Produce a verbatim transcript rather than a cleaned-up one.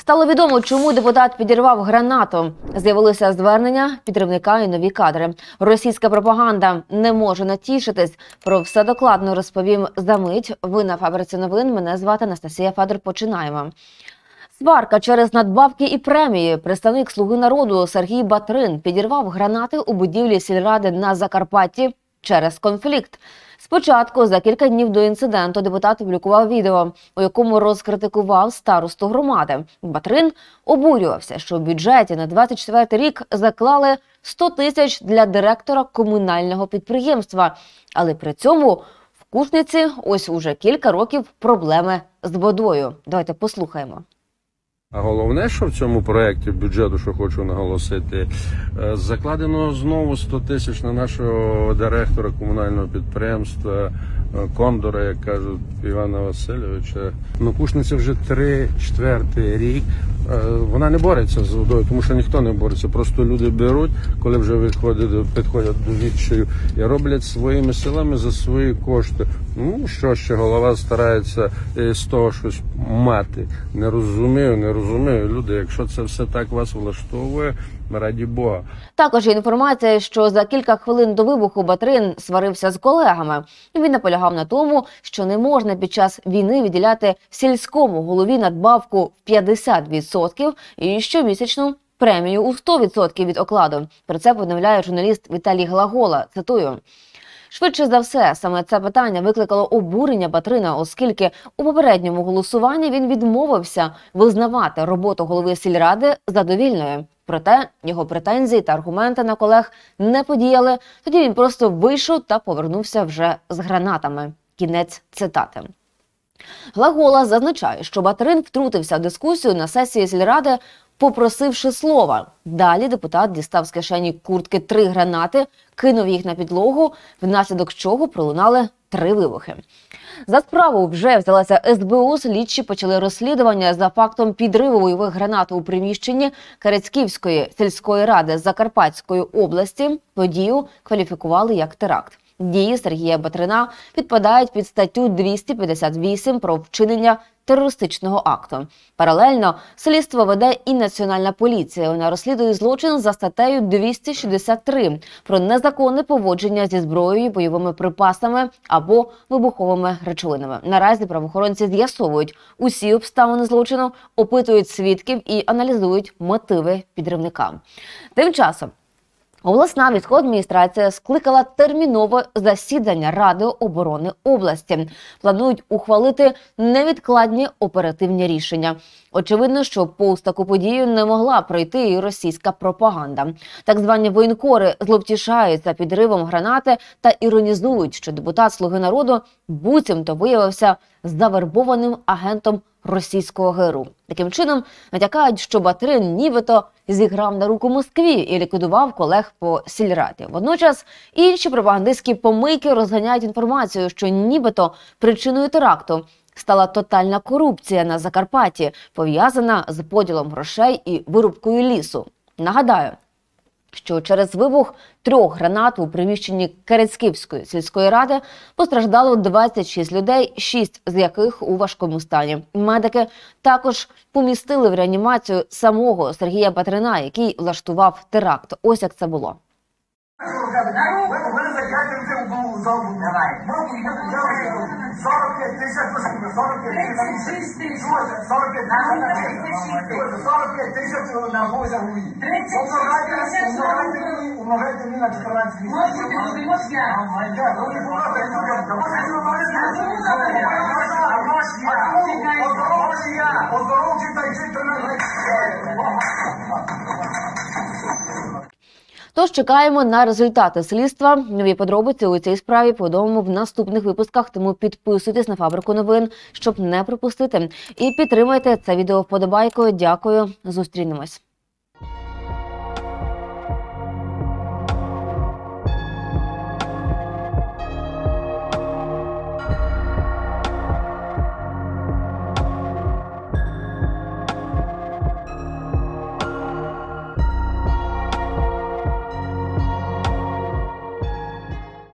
Стало відомо, чому депутат підірвав гранату. З'явилися звернення підривника і нові кадри. Російська пропаганда не може натішитись. Про все докладно розповім за мить. Ви на Фабриці новин. Мене звати Анастасія Федор. Починаємо. Сварка через надбавки і премії. Представник «Слуги народу» Сергій Батрин підірвав гранати у будівлі сільради на Закарпатті через конфлікт. Спочатку, за кілька днів до інциденту, депутат опублікував відео, у якому розкритикував старосту громади. Батрин обурювався, що в бюджеті на двадцять четвертий рік заклали сто тисяч для директора комунального підприємства. Але при цьому в Кушниці ось уже кілька років проблеми з водою. Давайте послухаємо. А головне, що в цьому проєкті бюджету, що хочу наголосити, закладено знову сто тисяч на нашого директора комунального підприємства Кондора, як кажуть, Івана Васильовича. Ну, Кушниця вже три, четвертий рік. Вона не бореться з водою, тому що ніхто не бореться. Просто люди беруть, коли вже виходять, підходять до відчаю і роблять своїми силами за свої кошти. Ну, що ще голова старається з того щось мати. Не розумію, не розумію. Люди, якщо це все так вас влаштовує, раді Бога. Також є інформація, що за кілька хвилин до вибуху Батрин сварився з колегами. Він наполягав на тому, що не можна під час війни виділяти сільському голові надбавку в п'ятдесят відсотків і щомісячну премію у сто відсотків від окладу. Про це повідомляє журналіст Віталій Глагола. Цитую. Швидше за все, саме це питання викликало обурення Батрина, оскільки у попередньому голосуванні він відмовився визнавати роботу голови сільради задовільною. Проте його претензії та аргументи на колег не подіяли. Тоді він просто вийшов та повернувся вже з гранатами. Кінець цитати. Глагола зазначає, що Батрин втрутився в дискусію на сесії сільради, попросивши слова. Далі депутат дістав з кишені куртки три гранати, кинув їх на підлогу, внаслідок чого пролунали три вибухи. За справу вже взялася ес бе у, слідчі почали розслідування за фактом підриву бойових гранат у приміщенні Керецьківської сільської ради Закарпатської області. Подію кваліфікували як теракт. Дії Сергія Батрина підпадають під статтю двісті п'ятдесят вісім про вчинення терористичного акту. Паралельно слідство веде і Національна поліція. Вона розслідує злочин за статтею двісті шістдесят три про незаконне поводження зі зброєю, бойовими припасами або вибуховими речовинами. Наразі правоохоронці з'ясовують усі обставини злочину, опитують свідків і аналізують мотиви підривника. Тим часом обласна військова адміністрація скликала термінове засідання Ради оборони області. Планують ухвалити невідкладні оперативні рішення. Очевидно, що повз таку подію не могла пройти і російська пропаганда. Так звані воєнкори зловтішаються підривом гранати та іронізують, що депутат «Слуги народу» буцімто виявився завербованим агентом російського ГРУ. Таким чином, натякають, що Батрин нібито зіграв на руку Москві і ліквідував колег по сільраді. Водночас інші пропагандистські помийки розганяють інформацію, що нібито причиною теракту стала тотальна корупція на Закарпатті, пов'язана з поділом грошей і вирубкою лісу. Нагадаю, що через вибух трьох гранат у приміщенні Керецьківської сільської ради постраждало двадцять шість людей, шість з яких у важкому стані. Медики також помістили в реанімацію самого Сергія Батрина, який влаштував теракт. Ось як це було. сорок п'ять тисяч, сорок п'ять тисяч на воза гуї. Умножайте мені на чотирнадцять тисяч. Оздоровчі та й чотирнадцять. Тож чекаємо на результати слідства. Нові подробиці у цій справі повідомимо в наступних випусках, тому підписуйтесь на Фабрику новин, щоб не пропустити. І підтримайте це відео вподобайкою. Дякую. Зустрінемось.